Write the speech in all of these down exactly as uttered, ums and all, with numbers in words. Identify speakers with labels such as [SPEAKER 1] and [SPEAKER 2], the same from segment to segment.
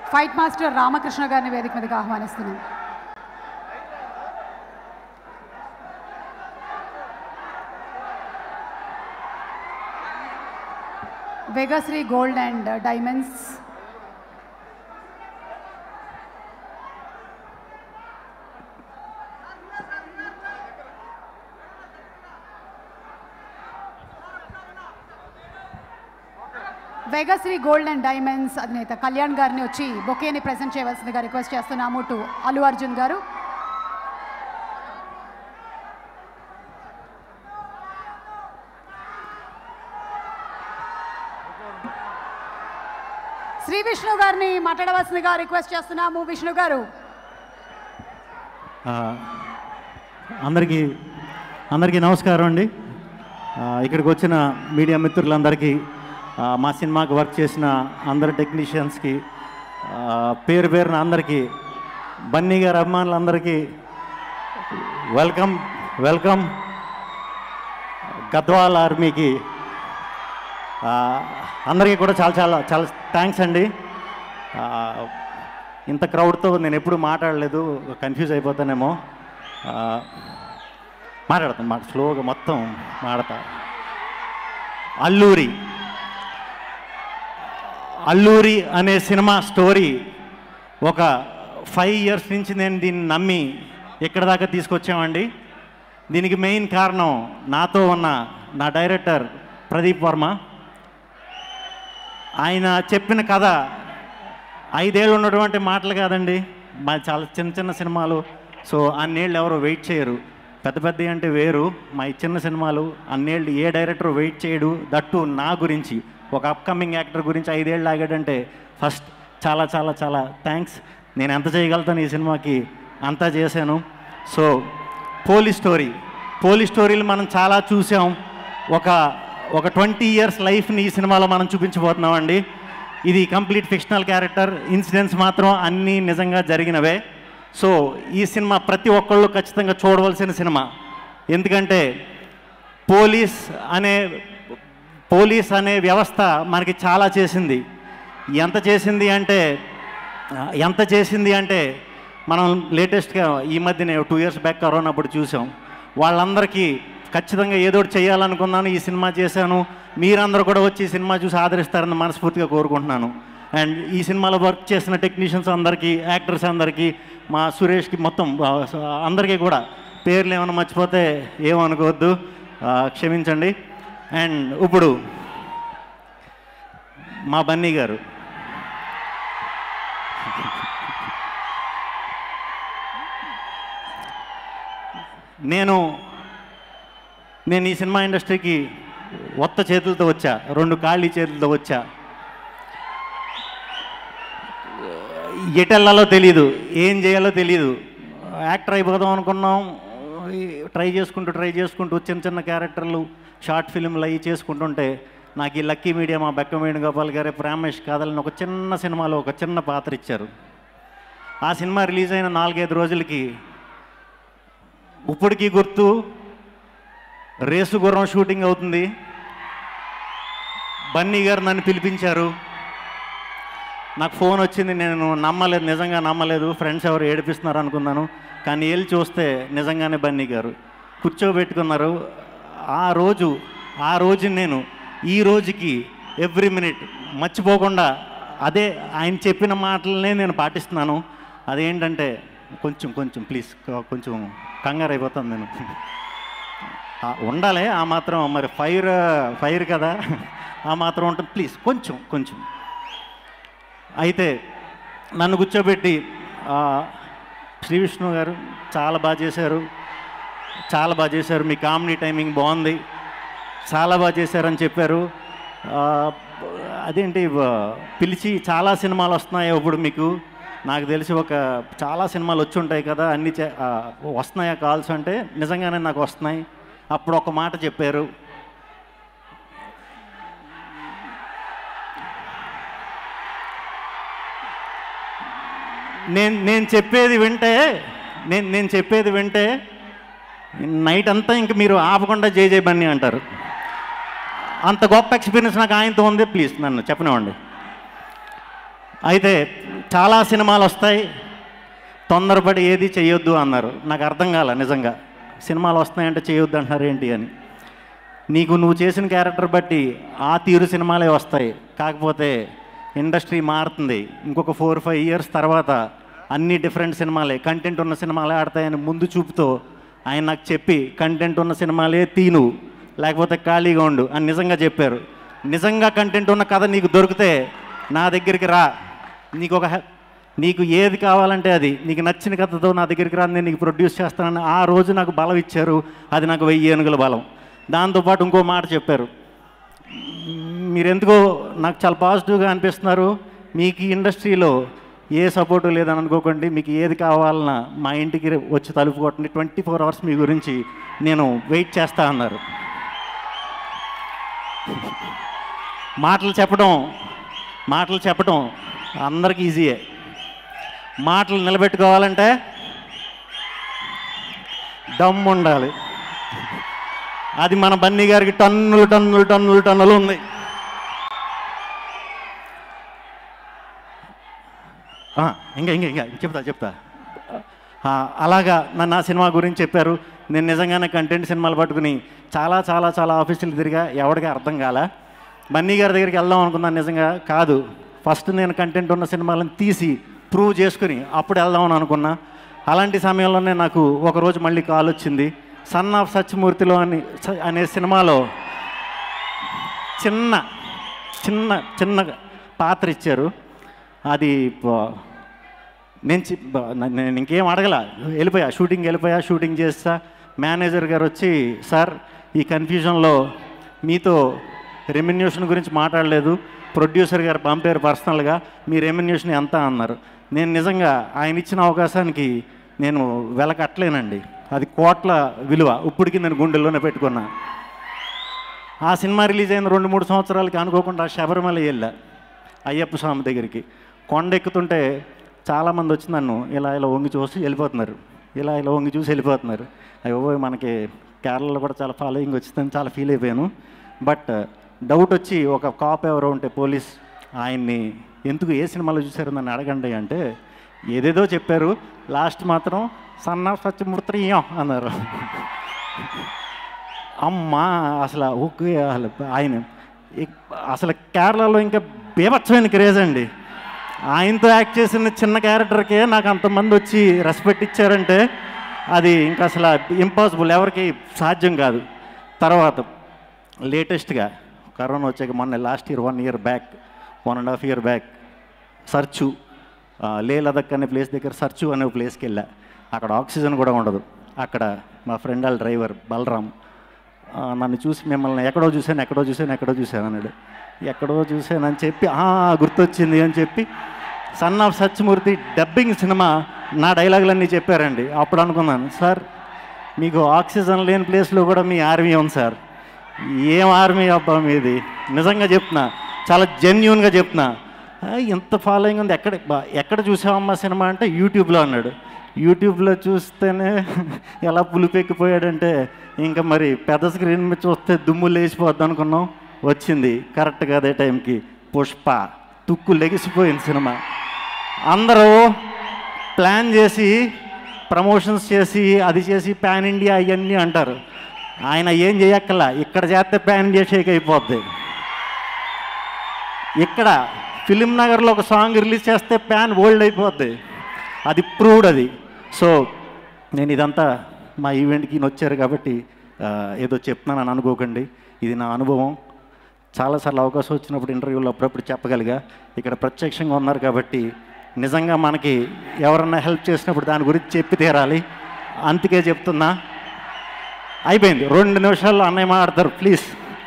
[SPEAKER 1] Fight master Ramakrishna గారిని వేదిక మీదకి ఆహ్వానిస్తున్నాను. Vegasri gold and diamonds Vegasri gold and diamonds అధినేత కళ్యాణ్ గారిని వచ్చి బొకేని ప్రెజెంట్ చేయవలసిందిగా రిక్వెస్ట్ చేస్తున్నాము టు అల్లు అర్జున్ గారు. శ్రీ విష్ణు గారిని మాట్లాడవలసిందిగా రిక్వెస్ట్ చేస్తున్నాము. విష్ణు గారు.
[SPEAKER 2] అందరికీ అందరికీ నమస్కారం అండి. ఇక్కడికి వచ్చిన మీడియా మిత్రులందరికీ, మా సినిమాకి వర్క్ చేసిన అందరు టెక్నీషియన్స్కి, పేరు పేరున అందరికీ, బన్నీ గారి అభిమానులందరికీ వెల్కమ్ వెల్కమ్. గద్వాల్ ఆర్మీకి అందరికీ కూడా చాలా చాలా చాలా థ్యాంక్స్ అండి. ఇంత క్రౌడ్తో నేను ఎప్పుడు మాట్లాడలేదు, కన్ఫ్యూజ్ అయిపోతానేమో. మాట్లాడతాను మాట స్లోగా మొత్తం మాడతా. అల్లూరి అల్లూరి అనే సినిమా స్టోరీ ఒక ఫైవ్ ఇయర్స్ నుంచి నేను దీన్ని నమ్మి ఇక్కడ దాకా తీసుకొచ్చామండి. దీనికి మెయిన్ కారణం నాతో ఉన్న నా డైరెక్టర్ ప్రదీప్ వర్మ. ఆయన చెప్పిన కథ ఐదేళ్ళు ఉన్నటువంటి మాటలు కాదండి, మా చాలా చిన్న చిన్న సినిమాలు. సో అన్నేళ్ళు ఎవరు వెయిట్ చేయరు, పెద్ద పెద్ద అంటే వేరు. మా చిన్న సినిమాలు అన్నేళ్ళు ఏ డైరెక్టర్ వెయిట్ చేయడు, దట్టు నా గురించి ఒక అప్కమింగ్ యాక్టర్ గురించి ఐదేళ్ళు ఆగాడంటే ఫస్ట్ చాలా చాలా చాలా థ్యాంక్స్. నేను ఎంత చేయగలుగుతాను ఈ సినిమాకి అంతా చేశాను. సో పోలీస్ స్టోరీ పోలీస్ స్టోరీలు మనం చాలా చూసాం. ఒక ఒక ట్వంటీ ఇయర్స్ లైఫ్ని ఈ సినిమాలో మనం చూపించబోతున్నామండి. ఇది కంప్లీట్ ఫిక్షనల్ క్యారెక్టర్, ఇన్సిడెంట్స్ మాత్రం అన్నీ నిజంగా జరిగినవే. సో ఈ సినిమా ప్రతి ఒక్కళ్ళు ఖచ్చితంగా చూడవలసిన సినిమా. ఎందుకంటే పోలీస్ అనే పోలీస్ అనే వ్యవస్థ మనకి చాలా చేసింది. ఎంత చేసింది అంటే ఎంత చేసింది అంటే మనం లేటెస్ట్గా ఈ మధ్యనే టూ ఇయర్స్ బ్యాక్ కరోనా అప్పుడు చూసాం. వాళ్ళందరికీ ఖచ్చితంగా ఏదో ఒకటి చేయాలనుకున్నాను, ఈ సినిమా చేశాను. మీరందరూ కూడా వచ్చి ఈ సినిమా చూసి ఆదరిస్తారని మనస్ఫూర్తిగా కోరుకుంటున్నాను. అండ్ ఈ సినిమాలో వర్క్ చేసిన టెక్నీషియన్స్ అందరికీ, యాక్టర్స్ అందరికీ, మా సురేష్కి, మొత్తం అందరికీ కూడా పేర్లు ఏమైనా మర్చిపోతే ఏమనుకోవద్దు, క్షమించండి. అండ్ ఇప్పుడు మా బన్నీ గారు, నేను నేను ఈ సినిమా ఇండస్ట్రీకి ఒత్త చేతులతో వచ్చా, రెండు ఖాళీ చేతులతో వచ్చా. ఎటెల్లాలో తెలీదు, ఏం చేయాలో తెలీదు. యాక్టర్ అయిపోదాం అనుకున్నాం, ట్రై చేసుకుంటూ ట్రై చేసుకుంటూ చిన్న చిన్న క్యారెక్టర్లు, షార్ట్ ఫిల్మ్లు అవి చేసుకుంటుంటే నాకు ఈ లక్కీ మీడియా మా బెక్క వేణుగోపాల్ గారే ప్రేమేష్ కాదలని ఒక చిన్న సినిమాలో ఒక చిన్న పాత్ర ఇచ్చారు. ఆ సినిమా రిలీజ్ అయిన నాలుగైదు రోజులకి ఇప్పటికీ గుర్తు, రేసు గుర్రం షూటింగ్ అవుతుంది. బన్నీ గారు నన్ను పిలిపించారు, నాకు ఫోన్ వచ్చింది. నేను నమ్మలేదు, నిజంగా నమ్మలేదు. ఫ్రెండ్స్ ఎవరు ఏడిపిస్తున్నారు అనుకున్నాను, కానీ వెళ్ళి చూస్తే నిజంగానే బన్నీ గారు కూర్చోబెట్టుకున్నారు. ఆ రోజు ఆ రోజు నేను ఈ రోజుకి ఎవ్రీ మినిట్ మర్చిపోకుండా అదే ఆయన చెప్పిన మాటలనే నేను పాటిస్తున్నాను. అదేంటంటే కొంచెం కొంచెం ప్లీజ్ కొంచెం కంగారు అయిపోతాను నేను. ఉండాలి ఆ మాత్రం, మరి ఫైర్ ఫైర్ కదా, ఆ మాత్రం ఉంటుంది. ప్లీజ్ కొంచెం కొంచెం. అయితే నన్ను కూర్చోబెట్టి శ్రీ విష్ణు గారు చాలా బాగా చేశారు, చాలా బాగా చేశారు, మీ కామెడీ టైమింగ్ బాగుంది, చాలా బాగా చేశారని చెప్పారు. అదేంటి పిలిచి చాలా సినిమాలు వస్తున్నాయి ఇప్పుడు మీకు, నాకు తెలిసి ఒక చాలా సినిమాలు వచ్చి ఉంటాయి కదా, అన్నీ వస్తున్నాయా కాల్స్ అంటే నిజంగానే నాకు వస్తున్నాయి. అప్పుడు ఒక మాట చెప్పారు, నేను నేను చెప్పేది వింటే నేను నేను చెప్పేది వింటే నైట్ అంతా ఇంక మీరు ఆపకుండా జై జై బన్నీ అంటారు. అంత గొప్ప ఎక్స్పీరియన్స్ నాకు ఆయనతో ఉంది. ప్లీజ్ నన్ను చెప్పనివ్వండి. అయితే చాలా సినిమాలు వస్తాయి, తొందరపడి ఏది చేయొద్దు అన్నారు. నాకు అర్థం కాల నిజంగా, సినిమాలు వస్తున్నాయంటే చేయొద్దు అంటున్నారు ఏంటి అని. నీకు నువ్వు చేసిన క్యారెక్టర్ బట్టి ఆ తీరు సినిమాలే వస్తాయి. కాకపోతే ఇండస్ట్రీ మారుతుంది, ఇంకొక ఫోర్ ఫైవ్ ఇయర్స్ తర్వాత అన్ని డిఫరెంట్ సినిమాలే, కంటెంట్ ఉన్న సినిమాలే ఆడతాయని ముందు చూపుతో ఆయన నాకు చెప్పి కంటెంట్ ఉన్న సినిమాలే తీను, లేకపోతే ఖాళీగా ఉండు అని నిజంగా చెప్పారు. నిజంగా కంటెంట్ ఉన్న కథ నీకు దొరికితే నా దగ్గరికి రా, నీకు ఒక నీకు ఏది కావాలంటే అది, నీకు నచ్చిన కథతో నా దగ్గరికి రా, నేను నీకు ప్రొడ్యూస్ చేస్తానని ఆ రోజు నాకు బలం ఇచ్చారు. అది నాకు వెయ్యి ఏనుగుల బలం. దాంతోపాటు ఇంకో మాట చెప్పారు, మీరెందుకో నాకు చాలా పాజిటివ్గా అనిపిస్తున్నారు, మీకు ఈ ఇండస్ట్రీలో ఏ సపోర్టు లేదని అనుకోకండి, మీకు ఏది కావాలన్నా మా ఇంటికి వచ్చి తలుపు కొట్టండి, ట్వంటీ ఫోర్ అవర్స్ మీ గురించి నేను వెయిట్ చేస్తా అన్నారు. మాటలు చెప్పడం మాటలు చెప్పడం అందరికీ ఈజీయే, మాటలు నిలబెట్టుకోవాలంటే దమ్ము ఉండాలి. అది మన బన్నీ గారికి టన్నులు టన్నులు టన్నులు టన్నులు ఉంది. ఇంకా ఇంకా ఇంకా చెప్తా చెప్తా అలాగా నన్ను ఆ సినిమా గురించి చెప్పారు. నేను నిజంగానే కంటెంట్ సినిమాలు పట్టుకుని చాలా చాలా చాలా ఆఫీసులు తిరిగా, ఎవరికి అర్థం కాల. బన్నీ గారి దగ్గరికి వెళ్దాం అనుకున్నాను, నిజంగా కాదు, ఫస్ట్ నేను కంటెంట్ ఉన్న సినిమాలను తీసి ప్రూవ్ చేసుకుని అప్పుడు వెళ్దామని అనుకున్నా. అలాంటి సమయంలోనే నాకు ఒకరోజు మళ్ళీ కాల్ వచ్చింది. సన్ ఆఫ్ సత్యమూర్తిలో అని అనే సినిమాలో చిన్న చిన్న చిన్న పాత్ర ఇచ్చారు. అది నేను నేను ఇంకేం అడగల, వెళ్ళిపోయా, షూటింగ్ వెళ్ళిపోయా, షూటింగ్ చేస్తా. మేనేజర్ గారు వచ్చి, సార్ ఈ కన్ఫ్యూజన్లో మీతో రెమ్యునేషన్ గురించి మాట్లాడలేదు, ప్రొడ్యూసర్ గారు పంపారు పర్సనల్గా, మీ రెమ్యునేషన్ ఎంత అన్నారు. నేను నిజంగా ఆయన ఇచ్చిన అవకాశానికి నేను వెలకట్టలేనండి, అది కోట్ల విలువ. ఇప్పటికి నేను గుండెల్లోనే పెట్టుకున్నా. ఆ సినిమా రిలీజ్ అయిన రెండు మూడు సంవత్సరాలకి అనుకోకుండా శబరిమల వెళ్ళా, అయ్యప్ప స్వామి దగ్గరికి. కొండ ఎక్కుతుంటే చాలామంది వచ్చి నన్ను ఇలా ఇలా వంగి చూసి వెళ్ళిపోతున్నారు, ఇలా ఇలా వంగి చూసి వెళ్ళిపోతున్నారు. అయ్యో మనకి కేరళలో కూడా చాలా ఫాలోయింగ్ వచ్చిందని చాలా ఫీల్ అయిపోయాను. బట్ డౌట్ వచ్చి ఒక కాప్ ఎవరో ఉంటే పోలీస్, ఆయన్ని ఎందుకు ఏ సినిమాలో చూశారు నన్ను అడగండి అంటే ఏదేదో చెప్పారు, లాస్ట్ మాత్రం సన్ ఆఫ్ సత్యమూర్తి అన్నారు. అమ్మా అసలు ఓకే, అసలు ఆయన అసలు కేరళలో ఇంకా బీభత్సమైన క్రేజ్ అండి. ఆయనతో యాక్ట్ చేసిన చిన్న క్యారెక్టర్కే నాకు అంతమంది వచ్చి రెస్పెక్ట్ ఇచ్చారంటే అది ఇంకా అసలు ఇంపాసిబుల్, ఎవరికి సాధ్యం కాదు. తర్వాత లేటెస్ట్గా కరోనా వచ్చాక మొన్న last year one year back one and half year back Sarchu Leh Ladakh అనే ప్లేస్ దగ్గర సర్చు అనే ప్లేస్కి వెళ్ళా. అక్కడ ఆక్సిజన్ కూడా ఉండదు. అక్కడ మా ఫ్రెండ్ వాళ్ళ డ్రైవర్ బలరాం నన్ను చూసి, మిమ్మల్ని ఎక్కడో చూశాను ఎక్కడో చూశాను ఎక్కడో చూశాను అన్నాడు. ఎక్కడో చూశానని చెప్పి గుర్తొచ్చింది అని చెప్పి son of Satyamurthy dubbing cinema నా డైలాగులన్నీ చెప్పారండి. అప్పుడు అనుకున్నాను, సార్ మీకు ఆక్సిజన్ లేని ప్లేస్లో కూడా మీ ఆర్మీ ఉంది సార్. ఏం ఆర్మీ అబ్బా మీది, నిజంగా చెప్తున్నా, చాలా జెన్యూన్గా చెప్తున్నా. ఎంత ఫాలోయింగ్ ఉంది, ఎక్కడ ఎక్కడ చూసావమ్మా సినిమా అంటే యూట్యూబ్లో అన్నాడు. యూట్యూబ్లో చూస్తేనే ఎలా పులిపెక్కిపోయాడంటే ఇంకా మరి పెద్ద స్క్రీన్ మీద చూస్తే దుమ్ము లేచిపోద్ది అనుకున్నాం. వచ్చింది కరెక్ట్గా అదే టైంకి పుష్ప, తుక్కు లెగిసిపోయింది సినిమా. అందరూ ప్లాన్ చేసి ప్రమోషన్స్ చేసి అది చేసి పాన్ ఇండియా అవన్నీ అంటారు. ఆయన ఏం చేయక్కర్లా, ఇక్కడ చేస్తే పాన్ ఇండియా షేక్ అయిపోద్ది. ఇక్కడ ఫిలిం నగర్లో ఒక సాంగ్ రిలీజ్ చేస్తే ప్యాన్ వరల్డ్ అయిపోద్ది. అది ప్రూవ్డ్ అది. సో నేను ఇదంతా మా ఈవెంట్కి వచ్చారు కాబట్టి ఏదో చెప్తున్నానని అనుకోకండి, ఇది నా అనుభవం. చాలాసార్లు అవకాశం వచ్చినప్పుడు ఇంటర్వ్యూలో అప్పుడప్పుడు చెప్పగలిగా. ఇక్కడ ప్రత్యక్షంగా ఉన్నారు కాబట్టి నిజంగా మనకి ఎవరన్నా హెల్ప్ చేసినప్పుడు దాని గురించి చెప్పి తీరాలి, అందుకే చెప్తున్నా. అయిపోయింది, రెండు నిమిషాల్లో అన్నయ్య మాట్లాడతారు ప్లీజ్.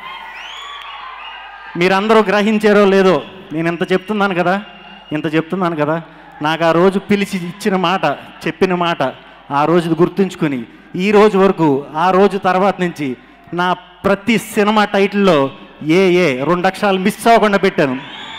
[SPEAKER 2] మీరందరూ గ్రహించారో లేదో, నేను ఇంత చెప్తున్నాను కదా ఇంత చెప్తున్నాను కదా నాకు ఆ రోజు పిలిచి ఇచ్చిన మాట, చెప్పిన మాట ఆ రోజు గుర్తుంచుకొని ఈ రోజు వరకు, ఆ రోజు తర్వాత నుంచి నా ప్రతి సినిమా టైటిల్లో ఏ ఏ రెండు అక్షరాలు మిస్ అవ్వకుండా పెట్టాను.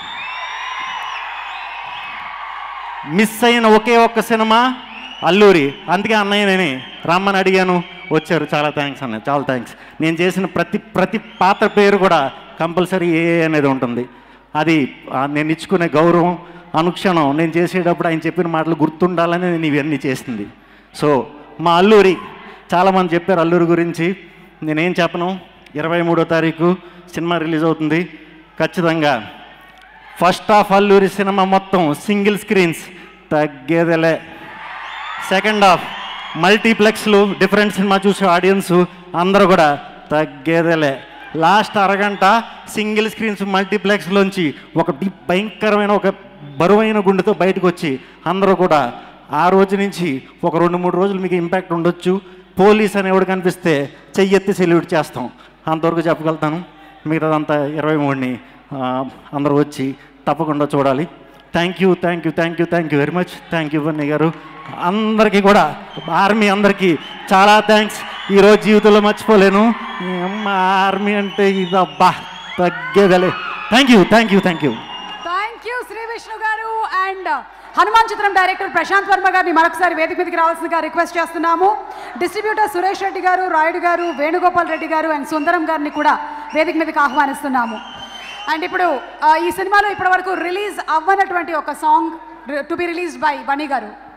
[SPEAKER 2] మిస్ అయిన ఒకే ఒక్క సినిమా అల్లూరి. అందుకే అన్నయ్య నేనే రమ్మని అడిగాను, వచ్చారు. చాలా థ్యాంక్స్ అన్నయ్య, చాలా థ్యాంక్స్. నేను చేసిన ప్రతి ప్రతి పాత్ర పేరు కూడా కంపల్సరీ ఏ అనేది ఉంటుంది. అది నేను ఇచ్చుకునే గౌరవం. అనుక్షణం నేను చేసేటప్పుడు ఆయన చెప్పిన మాటలు గుర్తుండాలని నేను ఇవన్నీ చేసింది. సో మా అల్లూరి, చాలామంది చెప్పారు అల్లూరి గురించి, నేనేం చెప్పను. ఇరవై మూడో తారీఖు సినిమా రిలీజ్ అవుతుంది. ఖచ్చితంగా ఫస్ట్ హాఫ్ అల్లూరి సినిమా మొత్తం సింగిల్ స్క్రీన్స్ తగ్గేదలే. సెకండ్ హాఫ్ మల్టీప్లెక్స్లు, డిఫరెంట్ సినిమా చూసే ఆడియన్స్ అందరూ కూడా తగ్గేదలే. లాస్ట్ అరగంట సింగిల్ స్క్రీన్స్ మల్టీప్లెక్స్లోంచి ఒక భయంకరమైన ఒక బరువైన గుండెతో బయటకు వచ్చి అందరూ కూడా ఆ రోజు నుంచి ఒక రెండు మూడు రోజులు మీకు ఇంపాక్ట్ ఉండొచ్చు. పోలీస్ అనేవాడు కనిపిస్తే చెయ్యెత్తి సెల్యూట్ చేస్తాం, అంతవరకు చెప్పగలుగుతాను. మిగతాదంతా ఇరవై మూడుని అందరూ వచ్చి తప్పకుండా చూడాలి. Thank you thank you thank you thank you very much. Thank you Bunny గారు. అందరికీ కూడా ఆర్మీ అందరికీ చాలా థ్యాంక్స్. ఈరోజు జీవితంలో మర్చిపోలేను. మా ఆర్మీ అంటే ఇదబ్బా తగ్గేదలే. Thank you thank you thank you
[SPEAKER 1] thank you Sri Vishnu గారు. అండ్ హనుమాన్ చిత్రం డైరెక్టర్ ప్రశాంత్ వర్మ గారిని మరొకసారి వేదిక మీదకి రావాల్సిందిగా రిక్వెస్ట్ చేస్తున్నాము. డిస్ట్రిబ్యూటర్ సురేష్ రెడ్డి గారు, రాయుడు గారు, వేణుగోపాల్ రెడ్డి గారు అండ్ సుందరం గారిని కూడా వేదిక మీదకి ఆహ్వానిస్తున్నాము. అండ్ ఇప్పుడు ఈ సినిమాలో ఇప్పటి వరకు రిలీజ్ అవ్వనటువంటి ఒక song to be released by Bunny గారు.